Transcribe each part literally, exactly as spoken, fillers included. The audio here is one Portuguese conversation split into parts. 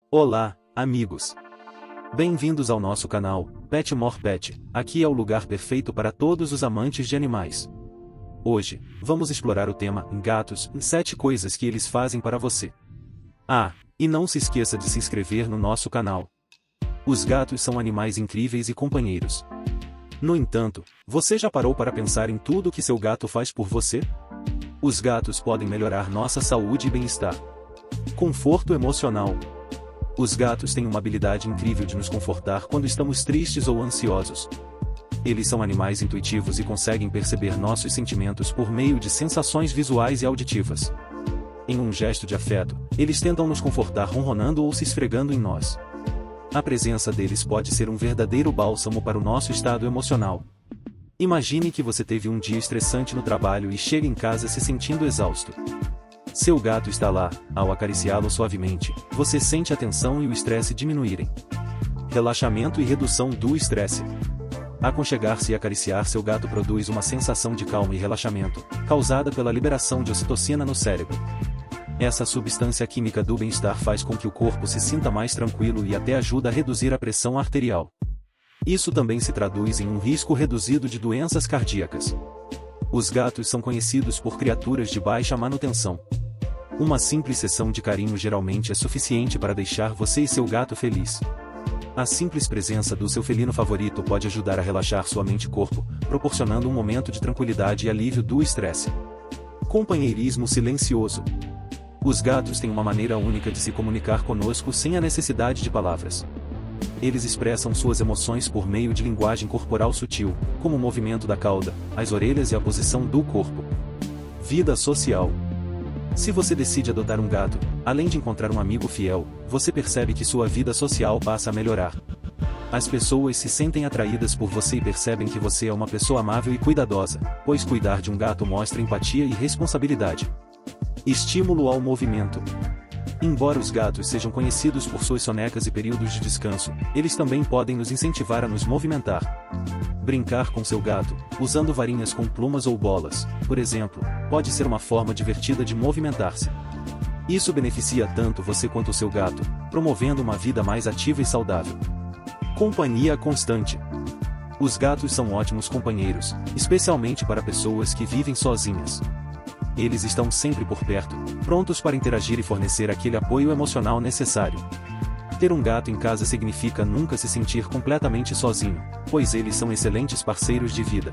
Olá, amigos! Bem-vindos ao nosso canal, Pet More Pet. Aqui é o lugar perfeito para todos os amantes de animais. Hoje, vamos explorar o tema gatos, sete coisas que eles fazem para você. Ah, e não se esqueça de se inscrever no nosso canal. Os gatos são animais incríveis e companheiros. No entanto, você já parou para pensar em tudo que seu gato faz por você? Os gatos podem melhorar nossa saúde e bem-estar. Conforto emocional. Os gatos têm uma habilidade incrível de nos confortar quando estamos tristes ou ansiosos. Eles são animais intuitivos e conseguem perceber nossos sentimentos por meio de sensações visuais e auditivas. Em um gesto de afeto, eles tentam nos confortar ronronando ou se esfregando em nós. A presença deles pode ser um verdadeiro bálsamo para o nosso estado emocional. Imagine que você teve um dia estressante no trabalho e chega em casa se sentindo exausto. Seu gato está lá, ao acariciá-lo suavemente, você sente a tensão e o estresse diminuírem. Relaxamento e redução do estresse. Aconchegar-se e acariciar seu gato produz uma sensação de calma e relaxamento, causada pela liberação de ocitocina no cérebro. Essa substância química do bem-estar faz com que o corpo se sinta mais tranquilo e até ajuda a reduzir a pressão arterial. Isso também se traduz em um risco reduzido de doenças cardíacas. Os gatos são conhecidos por criaturas de baixa manutenção. Uma simples sessão de carinho geralmente é suficiente para deixar você e seu gato feliz. A simples presença do seu felino favorito pode ajudar a relaxar sua mente e corpo, proporcionando um momento de tranquilidade e alívio do estresse. Companheirismo silencioso. Os gatos têm uma maneira única de se comunicar conosco sem a necessidade de palavras. Eles expressam suas emoções por meio de linguagem corporal sutil, como o movimento da cauda, as orelhas e a posição do corpo. Vida social. Se você decide adotar um gato, além de encontrar um amigo fiel, você percebe que sua vida social passa a melhorar. As pessoas se sentem atraídas por você e percebem que você é uma pessoa amável e cuidadosa, pois cuidar de um gato mostra empatia e responsabilidade. Estímulo ao movimento. Embora os gatos sejam conhecidos por suas sonecas e períodos de descanso, eles também podem nos incentivar a nos movimentar. Brincar com seu gato, usando varinhas com plumas ou bolas, por exemplo, pode ser uma forma divertida de movimentar-se. Isso beneficia tanto você quanto o seu gato, promovendo uma vida mais ativa e saudável. Companhia constante. Os gatos são ótimos companheiros, especialmente para pessoas que vivem sozinhas. Eles estão sempre por perto, prontos para interagir e fornecer aquele apoio emocional necessário. Ter um gato em casa significa nunca se sentir completamente sozinho, pois eles são excelentes parceiros de vida.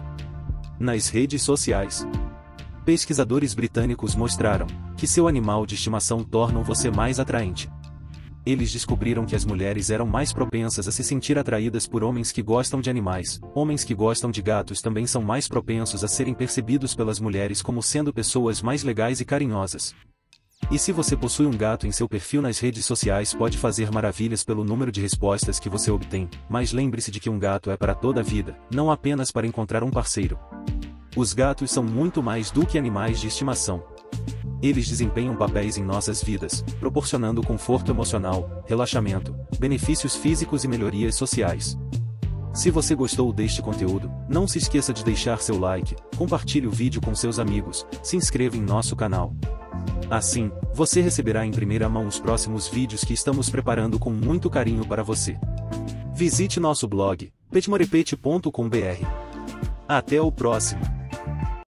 Nas redes sociais. Pesquisadores britânicos mostraram que seu animal de estimação torna você mais atraente. Eles descobriram que as mulheres eram mais propensas a se sentir atraídas por homens que gostam de animais. Homens que gostam de gatos também são mais propensos a serem percebidos pelas mulheres como sendo pessoas mais legais e carinhosas. E se você possui um gato em seu perfil nas redes sociais, pode fazer maravilhas pelo número de respostas que você obtém, mas lembre-se de que um gato é para toda a vida, não apenas para encontrar um parceiro. Os gatos são muito mais do que animais de estimação. Eles desempenham papéis em nossas vidas, proporcionando conforto emocional, relaxamento, benefícios físicos e melhorias sociais. Se você gostou deste conteúdo, não se esqueça de deixar seu like, compartilhe o vídeo com seus amigos, se inscreva em nosso canal. Assim, você receberá em primeira mão os próximos vídeos que estamos preparando com muito carinho para você. Visite nosso blog, pet more pet ponto com ponto br. Até o próximo!